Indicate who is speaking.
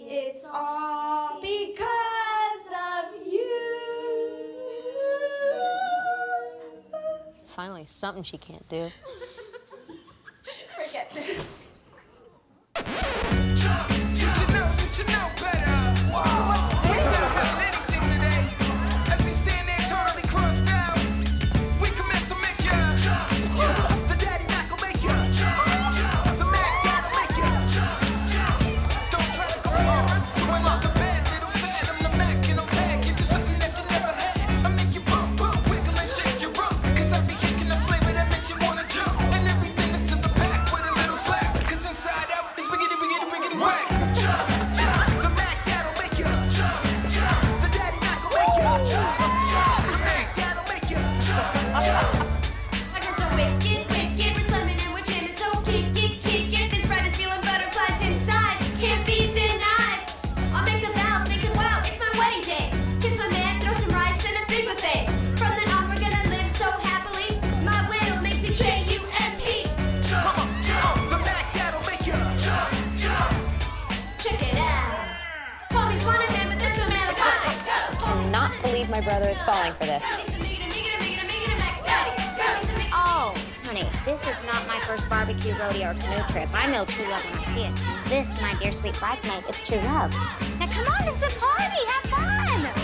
Speaker 1: It's all because of you.
Speaker 2: Finally, something she can't do.
Speaker 1: Forget this.
Speaker 3: You should know better. Whoa. What's this? Anything today. As we stand there totally crossed out, we commence to make ya. The daddy not gonna make ya. The Mac gotta make ya. Don't try to go forward. When I'm the bad little fad, I'm the Mac and I'm bad. Give you something that you never had. I make you bump, wiggle and shake your rump. Cause I be kicking the flavor that makes you wanna jump. And everything is to the back with a little slap. Cause inside out is wiggity, wiggity, wiggity, whack. The Mac that'll make ya. The daddy not gonna make ya. The Mac that'll make ya.
Speaker 1: I got so wicked, wicked. We're slumming and we're jamming, so kick it. This ride is feeling butterflies inside. Can't be denied. I'll make a vow, thinking, wow, it's my wedding day. Kiss my man, throw some rice and a big buffet. From then on, we're gonna live so happily. My will makes me J-U-M-P.
Speaker 3: The Mac that'll make ya.
Speaker 1: Check it out. Homies want a man, but there's no man like I.
Speaker 2: Cannot believe my brother is falling for this.
Speaker 4: Oh, honey, this is not my first barbecue, rodeo, or canoe trip. I know true love when I see it. This, my dear sweet bridesmaid, is true love. Now come on, this is a party. Have fun.